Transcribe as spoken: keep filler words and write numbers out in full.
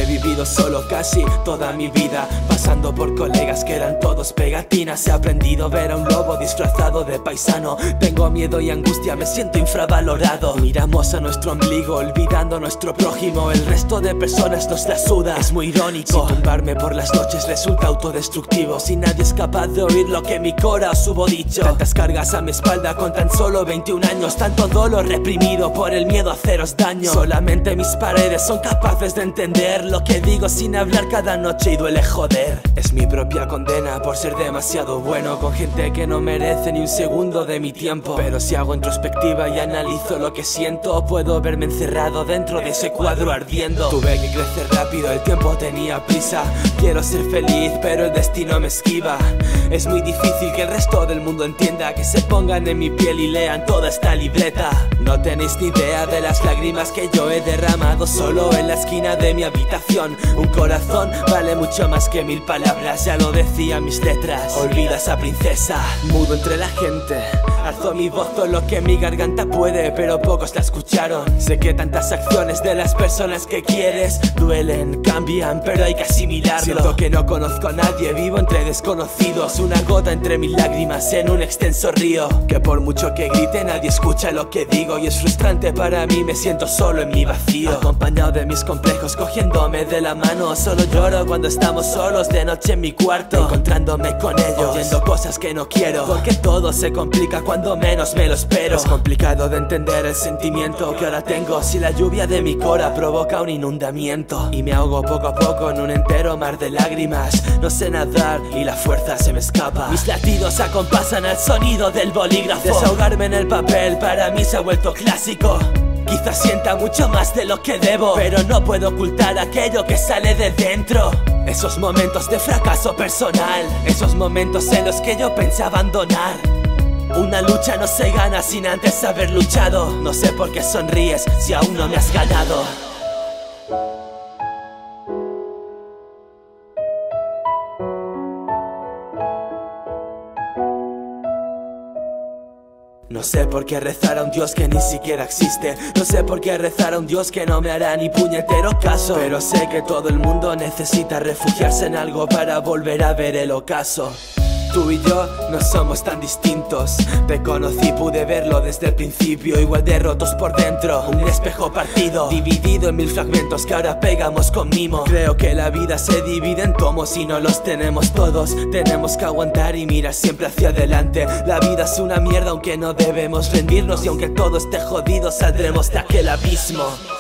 vivido solo casi toda mi vida, pasando por colegas que eran todos pegatinas. He aprendido a ver a un lobo disfrazado de paisano. Tengo miedo y angustia, me siento infravalorado. Miramos a nuestro ombligo olvidando a nuestro prójimo. El resto de personas nos la suda, es muy irónico. Si tumbarme por las noches resulta autodestructivo, si nadie es capaz de oír lo que mi cora os hubo dicho. Tantas cargas a mi espalda con tan solo veintiún años, tanto dolor reprimido por el miedo a haceros daño. Solamente mis paredes son capaces de entender lo que digo sin hablar cada noche y duele joder. Es mi propia condena por ser demasiado bueno con gente que no merece ni un segundo de mi tiempo. Pero si hago introspectiva y analizo lo que siento, puedo verme encerrado dentro de ese cuadro ardiendo. Tuve que crecer rápido, el tiempo tenía prisa. Quiero ser feliz pero el destino me esquiva. Es muy difícil que el resto del mundo entienda, que se pongan en mi piel y lean toda esta libreta. No tenéis ni idea de las lágrimas que yo he derramado solo en la esquina de mi habitación. Un corazón vale mucho más que mil palabras, ya lo decían mis letras. Olvida esa princesa, mudo entre la gente. Alzo mi voz todo lo que mi garganta puede, pero pocos la escucharon. Sé que tantas acciones de las personas que quieres duelen, cambian, pero hay que asimilarlo. Siento que no conozco a nadie, vivo entre desconocidos. Una gota entre mis lágrimas en un extenso río. Que por mucho que grite nadie escucha lo que digo, y es frustrante para mí, me siento solo en mi vacío. Acompañado de mis complejos, cogiéndome de la mano. Solo lloro cuando estamos solos de noche en mi cuarto, encontrándome con ellos, oyendo cosas que no quiero. Porque todo se complica cuando menos me lo espero. Es complicado de entender el sentimiento que ahora tengo, si la lluvia de mi cora provoca un inundamiento. Y me ahogo poco a poco en un entero mar de lágrimas. No sé nadar y la fuerza se me escapa. Mis latidos acompasan al sonido del bolígrafo. Desahogarme en el papel para mí se ha vuelto clásico. Quizás sienta mucho más de lo que debo, pero no puedo ocultar aquello que sale de dentro. Esos momentos de fracaso personal, esos momentos en los que yo pensé abandonar. Una lucha no se gana sin antes haber luchado. No sé por qué sonríes si aún no me has ganado. No sé por qué rezar a un Dios que ni siquiera existe. No sé por qué rezar a un Dios que no me hará ni puñetero caso. Pero sé que todo el mundo necesita refugiarse en algo para volver a ver el ocaso. Tú y yo no somos tan distintos. Te conocí, pude verlo desde el principio. Igual de rotos por dentro, un espejo partido, dividido en mil fragmentos que ahora pegamos con mimo. Creo que la vida se divide en tomos y no los tenemos todos. Tenemos que aguantar y mirar siempre hacia adelante. La vida es una mierda aunque no debemos rendirnos, y aunque todo esté jodido saldremos de aquel abismo.